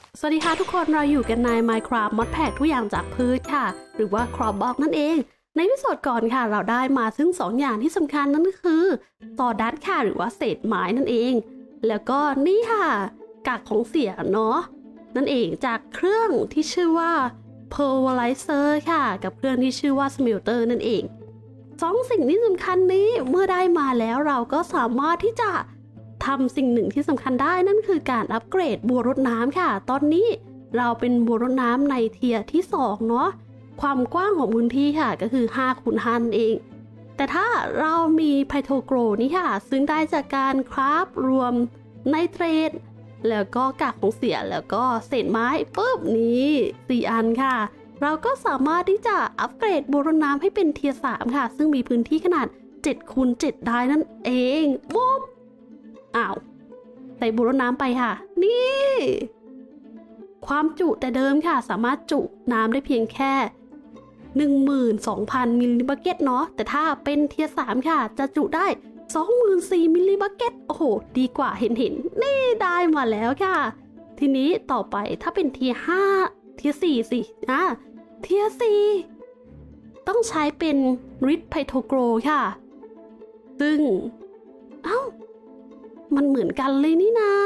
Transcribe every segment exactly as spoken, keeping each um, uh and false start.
สวัสดีค่ะทุกคนเราอยู่กันใน Minecraft Mod Pack ทุกอย่างจากพืชค่ะหรือว่า Crop Block นั่นเองในวิดีโอก่อนค่ะเราได้มาซึ่งสองอย่างที่สำคัญนั่นก็คือตอดัดค่ะหรือว่าเศษไม้นั่นเองแล้วก็นี่ค่ะกากของเสียเนาะนั่นเองจากเครื่องที่ชื่อว่า Pulverizer ค่ะกับเครื่องที่ชื่อว่า Smelter นั่นเองสองสิ่งที่สำคัญนี้เมื่อได้มาแล้วเราก็สามารถที่จะทำสิ่งหนึ่งที่สำคัญได้นั่นคือการอัปเกรดบัวรดน้ำค่ะตอนนี้เราเป็นบัวรดน้ำในเทียร์ที่สองเนาะความกว้างของพื้นที่ค่ะก็คือห้าคูณห้านั่นเองแต่ถ้าเรามีไพโทโกรนี่ค่ะซึ่งได้จากการคราฟรวมไนเตรตแล้วก็กากของเสียแล้วก็เศษไม้ปุ๊บนี้สี่อันค่ะเราก็สามารถที่จะอัปเกรดบัวรดน้ำให้เป็นเทียร์สามค่ะซึ่งมีพื้นที่ขนาดเจ็ดคูณเจ็ดได้นั่นเองปุ๊บอ้าวใส่บัวรดน้ำไปค่ะนี่ความจุแต่เดิมค่ะสามารถจุน้ำได้เพียงแค่ หนึ่งหมื่นสองพัน มิลลิบักเก็ตเนาะแต่ถ้าเป็นเทียร์สามค่ะจะจุได้ สองหมื่นสี่พัน มิลลิบักเก็ตโอ้โหดีกว่าเห็นเห็นนี่ได้มาแล้วค่ะทีนี้ต่อไปถ้าเป็นเทียร์ห้าเทียร์สี่สิอ่ะเทียร์สี่ต้องใช้เป็นริดไพโทโกรค่ะซึ่งเอ้ามันเหมือนกันเลยนี่นา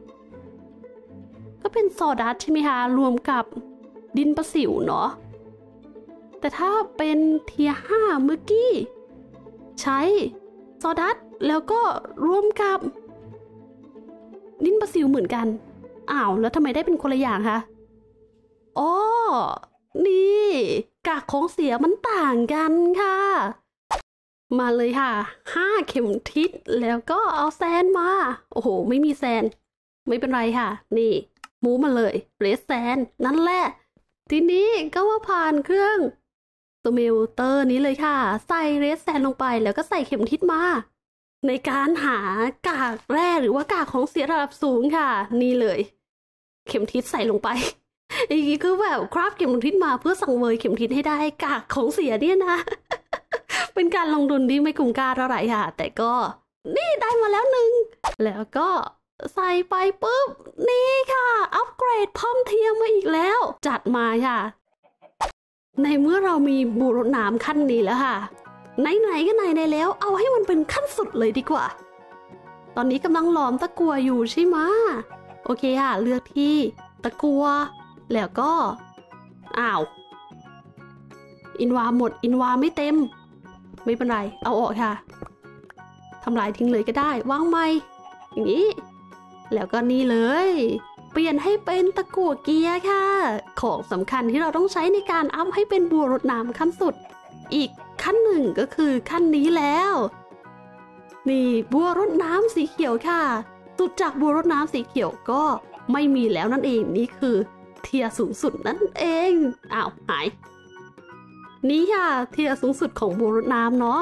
ก็เป็นซอดัสใช่ไหมคะรวมกับดินประสิวเนาะแต่ถ้าเป็นเทียร์ห้าเมื่อกี้ใช้ซอดัสแล้วก็รวมกับดินประสิวเหมือนกันอ้าวแล้วทำไมได้เป็นคนละอย่างคะอ๋อนี่กากของเสียมันต่างกันค่ะมาเลยค่ะห้าเข็มทิศแล้วก็เอาแซนมาโอ้โหไม่มีแซนไม่เป็นไรค่ะนี่มูมาเลยเรสแซนนั่นแหละทีนี้ก็ว่าผ่านเครื่องสเมลเตอร์นี้เลยค่ะใส่เรสแซนลงไปแล้วก็ใส่เข็มทิศมาในการหากากแร่หรือว่ากากของเสียระดับสูงค่ะนี่เลยเข็มทิศใส่ลงไปอีกคือแบบคราฟเข็มทิศมาเพื่อสังเวยเข็มทิศให้ได้กากของเสียเนี่ยนะเป็นการลงทุนที่ไม่คุ้มค่าเท่าไหร่ค่ะแต่ก็นี่ได้มาแล้วหนึ่งแล้วก็ใส่ไปปุ๊บนี่ค่ะอัปเกรดเพิ่มเทียมมาอีกแล้วจัดมาค่ะในเมื่อเรามีบัวรดน้ำขั้นนี้แล้วค่ะไหนๆก็ไหนๆแล้วเอาให้มันเป็นขั้นสุดเลยดีกว่าตอนนี้กำลังหลอมตะกั่วอยู่ใช่ไหมโอเคค่ะเลือกที่ตะกั่วแล้วก็อ้าวอินวาหมดอินวาไม่เต็มไม่เป็นไรเอาออกค่ะทำลายทิ้งเลยก็ได้วางใหม่อย่างนี้แล้วก็นี่เลยเปลี่ยนให้เป็นตะกั่วเกียร์ค่ะของสำคัญที่เราต้องใช้ในการอัพให้เป็นบัวรดน้ำขั้นสุดอีกขั้นหนึ่งก็คือขั้นนี้แล้วนี่บัวรดน้ำสีเขียวค่ะสุดจากบัวรดน้ำสีเขียวก็ไม่มีแล้วนั่นเองนี่คือเทียร์สูงสุดนั่นเองอ้าวหายนี่ค่ะเทียร์สูงสุดของบัวรดน้ำเนาะ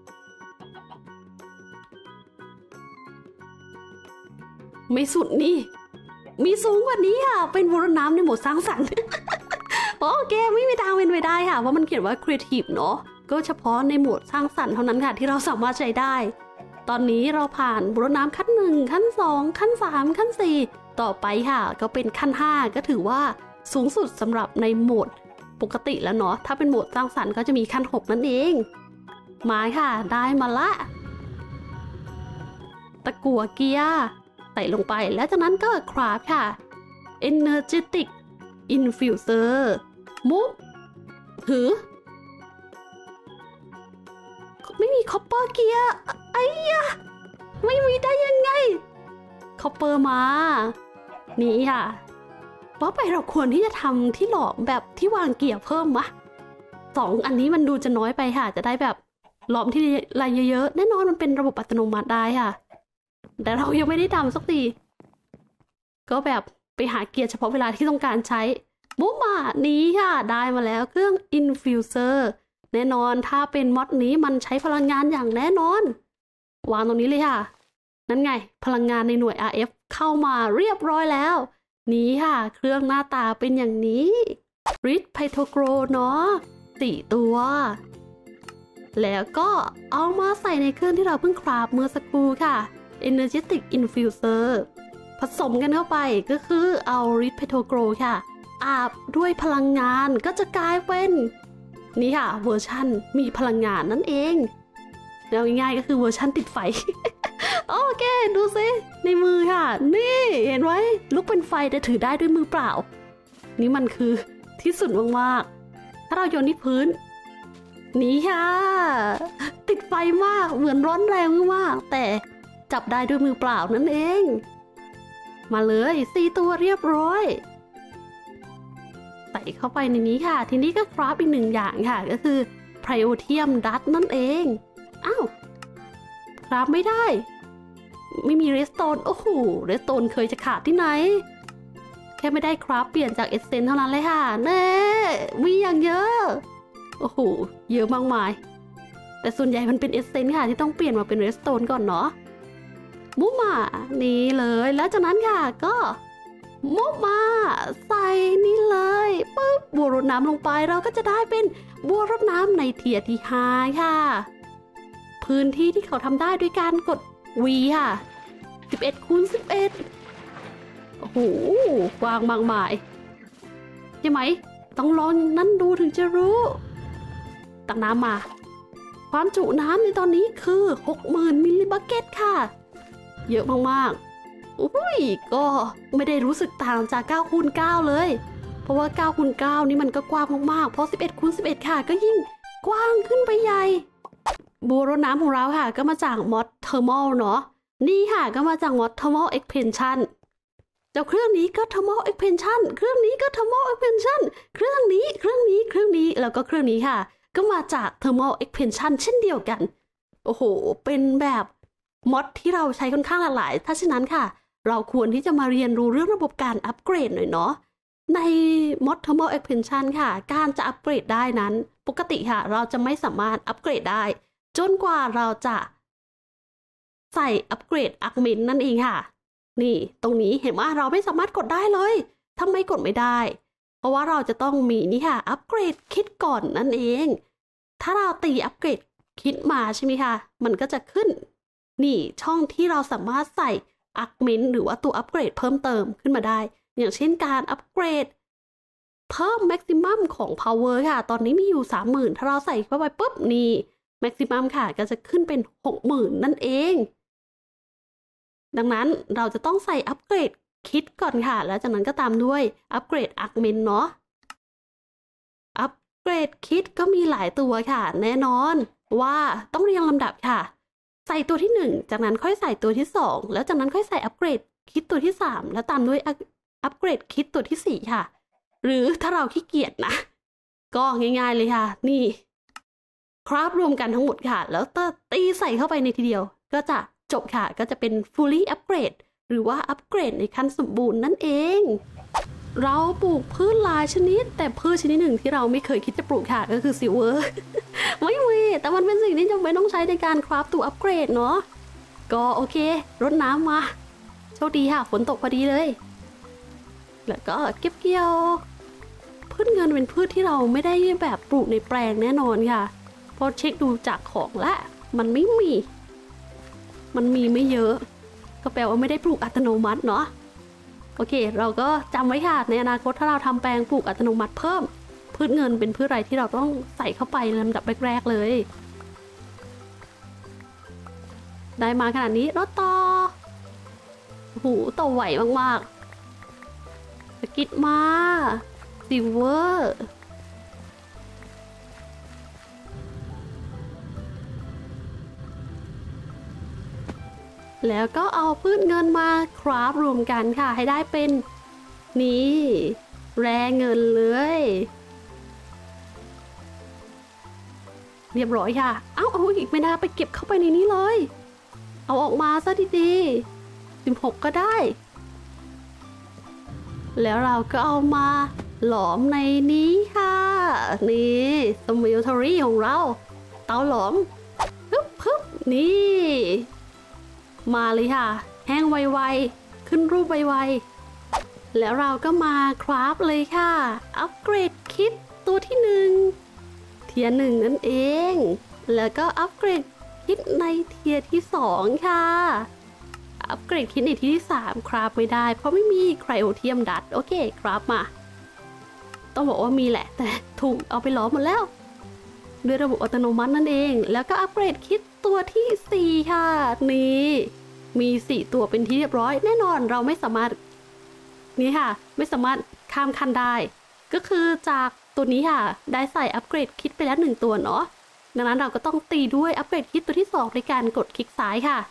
ไม่สุดนี่มีสูงกว่านี้ค่ะเป็นบัวรดน้ำในโหมดสร้างสรรค์ โอเคไม่มีทางเป็นไปได้ค่ะเพราะมันเขียนว่า Creative เนาะก็เฉพาะในโหมดสร้างสรรค์เท่านั้นค่ะที่เราสามารถใช้ได้ตอนนี้เราผ่านบัวรดน้ำขั้นหนึ่งขั้นสองขั้นสามขั้นสี่ต่อไปค่ะก็เป็นขั้นห้าก็ถือว่าสูงสุดสำหรับในโหมดปกติแล้วเนาะถ้าเป็นโหมดสร้างสรรค์ก็จะมีขั้นหกนั่นเองมาค่ะได้มาละตะกั่วเกียร์ใส่ลงไปแล้วจากนั้นก็คราฟค่ะ Energetic Infuser มุกหือไม่มีคอปเปอร์เกียร์ไอ้ยะไม่มีได้ยังไงคอปเปอร์มานี่ค่ะว่าไปเราควรที่จะทำที่หลอมแบบที่วางเกียร์เพิ่มมะสองอันนี้มันดูจะน้อยไปค่ะจะได้แบบหลอมที่ไรเยอะๆแน่นอนมันเป็นระบบอัตโนมัติได้ค่ะแต่เรายังไม่ได้ทำสักทีก็แบบไปหาเกียร์เฉพาะเวลาที่ต้องการใช้บุ๊บมานี้ค่ะได้มาแล้วเครื่อง Infuser แน่นอนถ้าเป็นมอดนี้มันใช้พลังงานอย่างแน่นอนวางตรงนี้เลยค่ะนั่นไงพลังงานในหน่วย อาร์ เอฟ เข้ามาเรียบร้อยแล้วนี้ค่ะเครื่องหน้าตาเป็นอย่างนี้ริดไพโทโกรเนาะสี่ตัวแล้วก็เอามาใส่ในเครื่องที่เราเพิ่งคราฟเมื่อสักครู่ค่ะ Energetic Infuser ผสมกันเข้าไปก็คือเอาริดเพโทโกรค่ะอาบด้วยพลังงานก็จะกลายเป็นนี่ค่ะเวอร์ชั่นมีพลังงานนั่นเองแล้วง่ายๆก็คือเวอร์ชั่นติดไฟ โอเคดูซิในมือค่ะนี่เห็นไหมลุกเป็นไฟแต่ถือได้ด้วยมือเปล่านี่มันคือที่สุดมากๆถ้าเราโยนที่พื้นนี่ค่ะติดไฟมากเหมือนร้อนแรงมากแต่จับได้ด้วยมือเปล่านั่นเองมาเลยสี่ตัวเรียบร้อยใส่เข้าไปในนี้ค่ะทีนี้ก็คราฟอีกหนึ่งอย่างค่ะก็คือไพรโอเทียมดัตนั่นเองอ้าวคราฟไม่ได้ไม่มีเรสโตนโอ้โหเรสโตนเคยจะขาดที่ไหนแค่ไม่ได้คราฟเปลี่ยนจากเอเซนเท่านั้นเลยค่ะแน่มีอย่างเยอะโอ้โหเยอะมากมายแต่ส่วนใหญ่มันเป็นเอเซนค่ะที่ต้องเปลี่ยนมาเป็นเรสโตนก่อนเนาะมุมานี่เลยแล้วจากนั้นค่ะก็มุมาใส่นี่เลยปึ๊บบัวรดน้ำลงไปเราก็จะได้เป็นบัวรดน้ำในเทียร์ที่ห้าค่ะพื้นที่ที่เขาทำได้ด้วยการกด V ค่ะสิบเอ็ดคูณสิบเอ็ดโอ้โหกว้างมากมายใช่ไหมต้องลองนั่นดูถึงจะรู้ตักน้ำมาความจุน้ำในตอนนี้คือ หกหมื่น มิลลิบักเก็ตค่ะเยอะมากๆอุ้ยก็ไม่ได้รู้สึกต่างจากเก้าคูณเก้าเลยเพราะว่าเก้าคูณเก้านี่มันก็กว้างมากๆเพราะสิบเอ็ดคูณสิบเอ็ดค่ะก็ยิ่งกว้างขึ้นไปใหญ่บัวรดน้ำของเราค่ะก็มาจากมอดเทอร์มอลเนาะนี่ค่ะก็มาจากมอดเทอร์มอลเอ็กเพนชั่นเจ้าเครื่องนี้ก็เทอร์มอลเอ็กเพนชั่นเครื่องนี้ก็เทอร์มอลเอ็กเพนชั่นเครื่องนี้เครื่องนี้เครื่องนี้แล้วก็เครื่องนี้ค่ะก็มาจากเทอร์มอลเอ็กเพนชั่นเช่นเดียวกันโอ้โหเป็นแบบมอดที่เราใช้ค่อนข้างหลากหลายถ้าเช่นนั้นค่ะเราควรที่จะมาเรียนรู้เรื่องระบบการอัปเกรดหน่อยเนาะใน Mod Thermal Expansion ค่ะการจะอัปเกรดได้นั้นปกติค่ะเราจะไม่สามารถอัปเกรดได้จนกว่าเราจะใส่อัปเกรด Augment นั่นเองค่ะนี่ตรงนี้เห็นว่าเราไม่สามารถกดได้เลยทำไมกดไม่ได้เพราะว่าเราจะต้องมีนี่ค่ะอัปเกรดคิดก่อนนั่นเองถ้าเราตีอัปเกรดคิดมาใช่ไหมคะมันก็จะขึ้นนี่ช่องที่เราสามารถใส่Augment หรือว่าตัวอัปเกรดเพิ่มเติมขึ้นมาได้อย่างเช่นการอัปเกรดเพิ่ม Maximum ของ Power ค่ะตอนนี้มีอยู่ สามหมื่น ถ้าเราใส่เข้าไปปุ๊บนี่ Maximum ค่ะก็จะขึ้นเป็น หกหมื่น นั่นเองดังนั้นเราจะต้องใส่อัปเกรดคิดก่อนค่ะแล้วจากนั้นก็ตามด้วยอัปเกรด Augment เนาะอัปเกรดคิดก็มีหลายตัวค่ะแน่นอนว่าต้องเรียงลำดับค่ะใส่ตัวที่หนึ่งจากนั้นค่อยใส่ตัวที่สองแล้วจากนั้นค่อยใส่อัปเกรดคิดตัวที่สามแล้วตามด้วยอัปเกรดคิดตัวที่สี่ค่ะหรือถ้าเราขี้เกียจนะก็ง่ายๆเลยค่ะนี่คราฟรวมกันทั้งหมดค่ะแล้วตีใส่เข้าไปในทีเดียวก็จะจบค่ะก็จะเป็น fully upgrade หรือว่าอัปเกรดในขั้นสมบูรณ์นั่นเองเราปลูกพืชหลายชนิดแต่พืชชนิดหนึ่งที่เราไม่เคยคิดจะปลูกค่ะก็คือซิลเวอร์ ไม่มีแต่มันเป็นสิ่งที่จำเป็นต้องใช้ในการคราฟตัวอัปเกรดเนาะก็โอเครดน้ำมาโชคดีค่ะฝนตกพอดีเลยแล้วก็เก็บเกี่ยวพืชเงินเป็นพืชที่เราไม่ได้แบบปลูกในแปลงแน่นอนค่ะพอเช็คดูจากของและมันไม่มีมันมีไม่เยอะก็แปลว่าไม่ได้ปลูกอัตโนมัติเนาะโอเคเราก็จำไว้ค่ะในอนาคตถ้าเราทำแปลงปลูกอัตโนมัติเพิ่มพืชเงินเป็นพืชอะไรที่เราต้องใส่เข้าไปในลำดับแรกๆเลยได้มาขนาดนี้รถต่อหูต่อไหวมากๆสกิดมาซิลเวอร์แล้วก็เอาพืชเงินมาคราฟรวมกันค่ะให้ได้เป็นนี่แร่เงินเลยเรียบร้อยค่ะเอ้าเอาอีกไม่ได้ไปเก็บเข้าไปในนี้เลยเอาออกมาซะดีๆสิบหกก็ได้แล้วเราก็เอามาหลอมในนี้ค่ะนี่สมิลทอรี่ของเราเตาหลอมฮึบฮึบนี่มาเลยค่ะแห้งไวๆขึ้นรูปไวๆแล้วเราก็มาคราฟเลยค่ะอัปเกรดคิดตัวที่หนึ่งเทียร์หนึ่งนั่นเองแล้วก็อัปเกรดคิดในเทียร์ที่สองค่ะอัปเกรดคิดในที่ที่สามครับไม่ได้เพราะไม่มีไครโอเทียมดัดโอเคครับมาต้องบอกว่ามีแหละแต่ถูกเอาไปล้อมหมดแล้วด้วยระบบอัตโนมัตินั่นเองแล้วก็อัปเกรดคิดตัวที่สี่ค่ะนี่มีสี่ตัวเป็นที่เรียบร้อยแน่นอนเราไม่สามารถนี่ค่ะไม่สามารถข้ามขั้นได้ก็คือจากตัวนี้ค่ะได้ใส่อัปเกรดคิดไปแล้วหนึ่งตัวเนาะดังนั้นเราก็ต้องตีด้วยอัปเกรดคิดตัวที่สองในการกดคลิกซ้ายค่ะ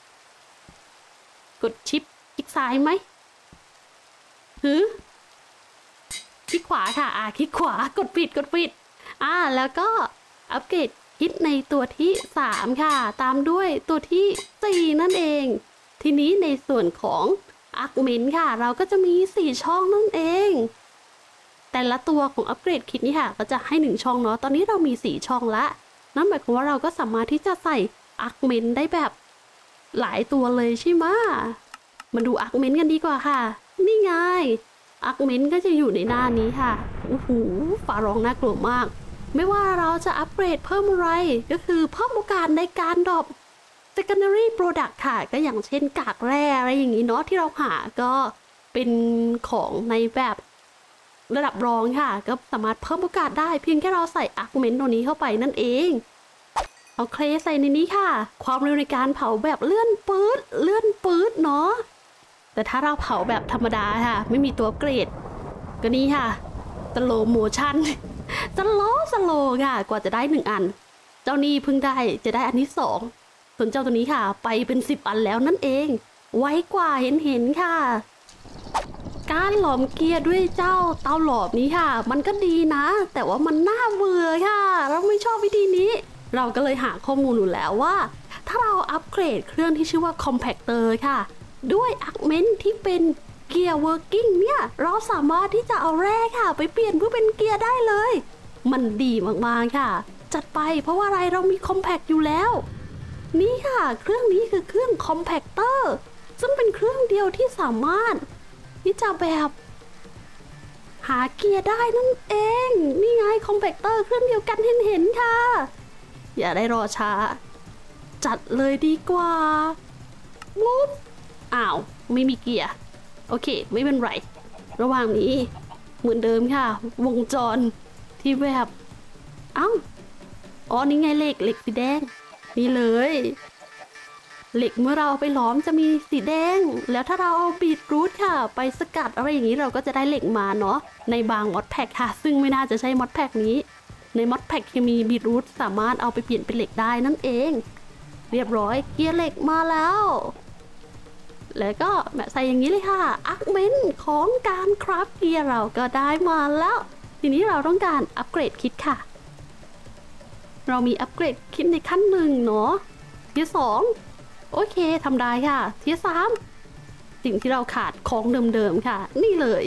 กดชิปคลิกซ้ายไหมหือคลิกขวาค่ะอ่าคลิกขวากดปิดกดปิดอ่าแล้วก็อัปเกรดคิดในตัวที่สามค่ะตามด้วยตัวที่สี่นั่นเองทีนี้ในส่วนของอาร์คเมนต์ค่ะเราก็จะมีสี่ช่องนั่นเองแต่ละตัวของอัปเกรดคิดนี้ค่ะก็จะให้หนึ่งช่องเนาะตอนนี้เรามีสี่ช่องละนั่นหมายความว่าเราก็สามารถที่จะใส่อาร์คเมนต์ได้แบบหลายตัวเลยใช่ไหมมาดูอาร์คเมนต์กันดีกว่าค่ะนี่ไงอาร์คเมนต์ก็จะอยู่ในหน้านี้ค่ะโอ้โหฝาร้องน่ากลัวมากไม่ว่าเราจะอัปเกรดเพิ่มอะไรก็คือเพิ่มโอกาสในการดรอป secondary product ค่ะก็อย่างเช่นกากแร่อะไรอย่างนี้เนาะที่เราหาก็เป็นของในแบบระดับรองค่ะก็สามารถเพิ่มโอกาสได้เพียงแค่เราใส่อาร์คเมนต์ตัวนี้เข้าไปนั่นเองเอาเคลใส่ในนี้ค่ะความเร็วในการเผาแบบเลื่อนปื๊ดเลื่อนปื๊ดเนาะแต่ถ้าเราเผาแบบธรรมดาค่ะไม่มีตัวเกรดก็นี่ค่ะสโลโมชั่นสโลสโลค่ะกว่าจะได้หนึ่งอันเจ้านี่เพิ่งได้จะได้อันที่สองส่วนเจ้าตัวนี้ค่ะไปเป็นสิบอันแล้วนั่นเองไวกว่าเห็นเห็นค่ะการหลอมเกียร์ด้วยเจ้าเตาหลอมนี้ค่ะมันก็ดีนะแต่ว่ามันน่าเบื่อค่ะเราไม่ชอบวิธีนี้เราก็เลยหาข้อมูลอยู่แล้วว่าถ้าเราอัปเกรดเครื่องที่ชื่อว่าคอมแพคเตอร์ค่ะด้วยอาร์คเมนต์ที่เป็นเกียร์เวิร์กิ้งเนี่ยเราสามารถที่จะเอาแร่ค่ะไปเปลี่ยนเพื่อเป็นเกียร์ได้เลยมันดีมากๆค่ะจัดไปเพราะว่าอะไรเรามีคอมแพคอยู่แล้วนี่ค่ะเครื่องนี้คือเครื่องคอมแพคเตอร์ซึ่งเป็นเครื่องเดียวที่สามารถที่จะแบบหาเกียร์ได้นั่นเองนี่ไงคอมแพคเตอร์เครื่องเดียวกันเห็นๆค่ะอย่าได้รอช้าจัดเลยดีกว่าวุ๊บอ้าวไม่มีเกียร์โอเคไม่เป็นไรระหว่างนี้เหมือนเดิมค่ะวงจรที่แบบเอ้าอ๋อนี่ไงเหล็กเหล็กสีแดงนี่เลยเหล็กเมื่อเราไปล้อมจะมีสีแดงแล้วถ้าเราเอาบีทรูทค่ะไปสกัดอะไรอย่างนี้เราก็จะได้เหล็กมาเนาะในบางมอดแพ็กค่ะซึ่งไม่น่าจะใช่มอดแพ็กนี้ในมอดแพ็กจะมีบีทรูทสามารถเอาไปเปลี่ยนเป็นเหล็กได้นั่นเองเรียบร้อยเกียร์เหล็กมาแล้วแล้วก็แบบใส่อย่างนี้เลยค่ะอาร์คเมนต์ของการคราฟเกียร์เราก็ได้มาแล้วทีนี้เราต้องการอัปเกรดคิดค่ะเรามีอัปเกรดคิดในขั้นหนึ่งเนาะทีสองโอเคทำได้ค่ะทีสามสิ่งที่เราขาดของเดิมๆค่ะนี่เลย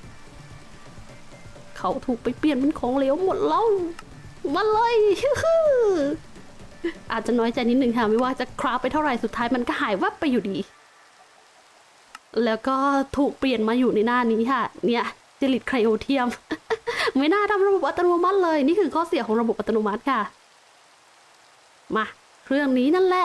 เขาถูกไปเปลี่ยนเป็นของเหลวหมดแล้วมาเลยอาจจะน้อยใจนิดนึงค่ะไม่ว่าจะคราฟไปเท่าไหร่สุดท้ายมันก็หายวับไปอยู่ดีแล้วก็ถูกเปลี่ยนมาอยู่ในหน้านี้ค่ะเนี่ยจริตไครโอเทียม ไม่น่าทำระบบอัตโนมัติเลยนี่คือข้อเสียของระบบอัตโนมัติค่ะมาเครื่องนี้นั่นแหละ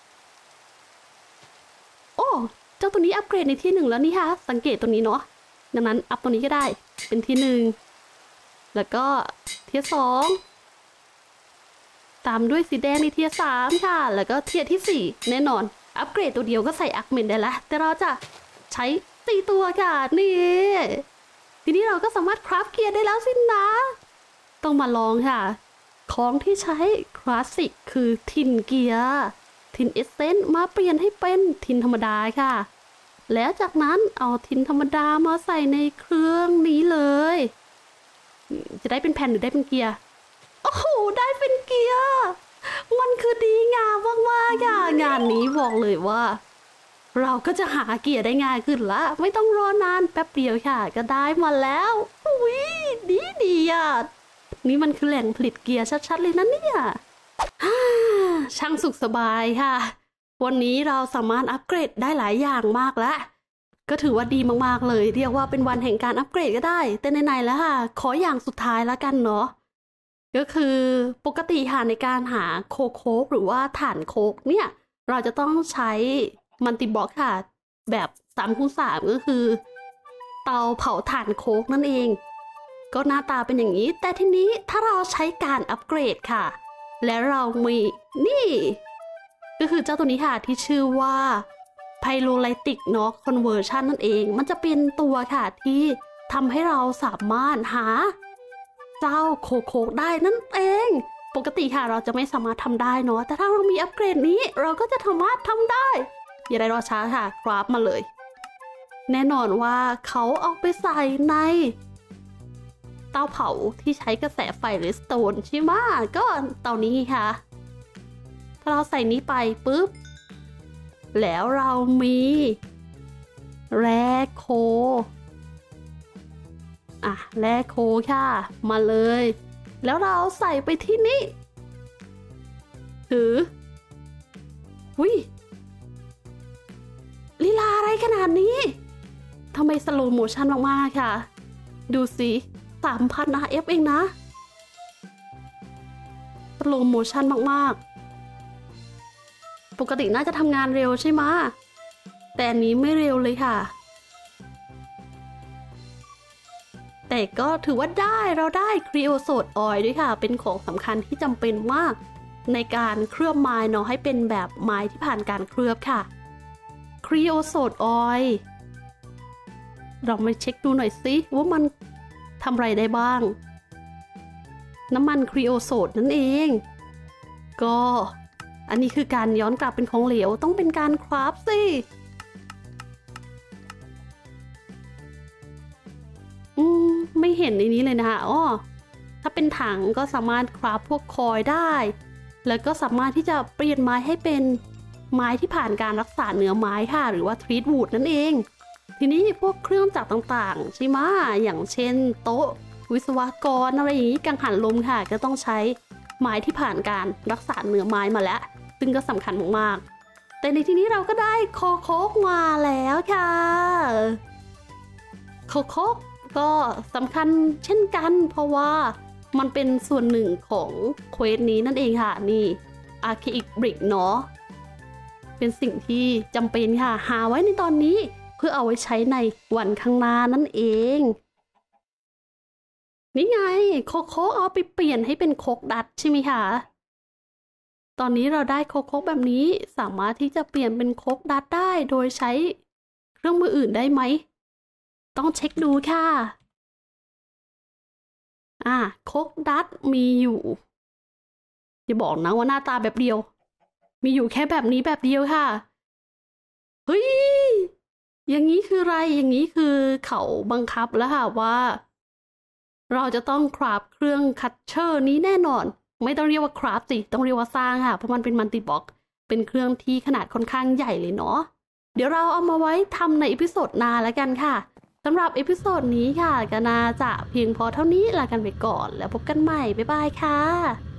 โอ้เจ้าตัวนี้อัปเกรดในที่หนึ่งแล้วนี่ค่ะสังเกตตัวนี้เนาะดังนั้นอัพตัวนี้ก็ได้เป็นที่หนึ่งแล้วก็เทียร์สองตามด้วยสีแดงในเทียร์สามค่ะแล้วก็เทียร์ที่สี่แน่นอนอัปเกรดตัวเดียวก็ใส่อาร์คเมนต์ได้ละแต่เราจะใช้สี่ตัวค่ะนี่ทีนี้เราก็สามารถคราฟเกียร์ได้แล้วสินะต้องมาลองค่ะของที่ใช้คลาสสิกคือทินเกียร์ทินเอเซนต์มาเปลี่ยนให้เป็นทินธรรมดาค่ะแล้วจากนั้นเอาทินธรรมดามาใส่ในเครื่องนี้เลยจะได้เป็นแผ่นหรือได้เป็นเกียร์โอ้โหได้เป็นเกียร์มันคือดีงามมากๆค่ะงานนี้บอกเลยว่าเราก็จะหาเกียร์ได้ง่ายขึ้นละไม่ต้องรอนานแป๊บเดียวค่ะก็ได้มาแล้วอุ้ยดีดีอ่ะนี่มันคือแหล่งผลิตเกียร์ชัดๆเลยนะเนี่ยช่างสุขสบายค่ะวันนี้เราสามารถอัปเกรดได้หลายอย่างมากแล้วก็ถือว่าดีมากๆเลยเรียกว่าเป็นวันแห่งการอัปเกรดก็ได้แต่ไหนๆแล้วค่ะขออย่างสุดท้ายแล้วกันเนาะก็คือปกติค่ะในการหาโคโคกหรือว่าถ่านโคกเนี่ยเราจะต้องใช้มัลติบล็อกค่ะแบบสามคูณสามก็คือเตาเผาถ่านโค้กนั่นเองก็หน้าตาเป็นอย่างนี้แต่ทีนี้ถ้าเราใช้การอัปเกรดค่ะและเรามีนี่ก็คือเจ้าตัวนี้ค่ะที่ชื่อว่าไพโรไลติกเนาะคอนเวอร์ชันนั่นเองมันจะเป็นตัวค่ะที่ทำให้เราสามารถหาเจ้าโคโคได้นั่นเองปกติค่ะเราจะไม่สามารถทำได้เนาะแต่ถ้าเรามีอัปเกรดนี้เราก็จะสามารถทำได้อย่าได้รอช้าค่ะคราฟมาเลยแน่นอนว่าเขาเอาไปใส่ในเตาเผาที่ใช้กระแสไฟเรสโตนใช่ไหมก็เตานี้ค่ะถ้าเราใส่นี้ไปปุ๊บแล้วเรามีแร่โคอ่ะแร่โคค่ะมาเลยแล้วเราใส่ไปที่นี่ถือหุยลีลาอะไรขนาดนี้ทำไมสโลว์โมชั่นมากๆค่ะดูสิสามพัน อาร์ เอฟ เองนะสโลว์โมชั่นมากๆปกติน่าจะทำงานเร็วใช่ไหมแต่อันนี้ไม่เร็วเลยค่ะแต่ก็ถือว่าได้เราได้ครีโอโซดออยล์ด้วยค่ะเป็นของสำคัญที่จำเป็นมากในการเคลือบไม้เนาะให้เป็นแบบไม้ที่ผ่านการเคลือบค่ะครีโอโซดออยล์เรามาเช็คดูหน่อยสิว่ามันทำอะไรได้บ้างน้ำมันครีโอโซดนั่นเองก็อันนี้คือการย้อนกลับเป็นของเหลวต้องเป็นการคราฟสิอืมไม่เห็นในนี้เลยนะคะอ้อถ้าเป็นถังก็สามารถคราฟพวกคอยได้แล้วก็สามารถที่จะเปลี่ยนไม้ให้เป็นไม้ที่ผ่านการรักษาเนื้อไม้ค่ะหรือว่าทรีตวูดนั่นเองทีนี้พวกเครื่องจักรต่างๆใช่ไหมอย่างเช่นโต๊ะวิศวกรอะไรอย่างนี้กังหันลมค่ะก็ต้องใช้ไม้ที่ผ่านการรักษาเนื้อไม้มาแล้วซึ่งก็สำคัญมากๆแต่ในที่นี้เราก็ได้โคโค่มาแล้วค่ะโคโค่ก็สำคัญเช่นกันเพราะว่ามันเป็นส่วนหนึ่งของเควสนี้นั่นเองค่ะนี่อาร์เคอิกบริกเนาะเป็นสิ่งที่จำเป็นค่ะหาไว้ในตอนนี้เพื่อเอาไว้ใช้ในวันข้างหน้านั่นเองนี่ไงโคโค่เอาไปเปลี่ยนให้เป็นโคกดัดใช่ไหมคะตอนนี้เราได้โคโค่แบบนี้สามารถที่จะเปลี่ยนเป็นโคกดัดได้โดยใช้เครื่องมืออื่นได้ไหมต้องเช็คดูค่ะอ่ะโคกดัดมีอยู่อย่าบอกนะว่าหน้าตาแบบเดียวมีอยู่แค่แบบนี้แบบเดียวค่ะเฮ้ยอย่างนี้คืออะไรอย่างนี้คือเขาบังคับแล้วค่ะว่าเราจะต้องคราฟเครื่องคัตเชอร์นี้แน่นอนไม่ต้องเรียกว่าคราฟสิต้องเรียกว่าสร้างค่ะเพราะมันเป็นมัลติบล็อกเป็นเครื่องที่ขนาดค่อนข้างใหญ่เลยเนาะเดี๋ยวเราเอามาไว้ทำในอีพิโซดหน้าแล้วกันค่ะสำหรับอีพิโซดนี้ค่ะก็น่าจะเพียงพอเท่านี้ลากันไปก่อนแล้วพบกันใหม่บ๊ายบายค่ะ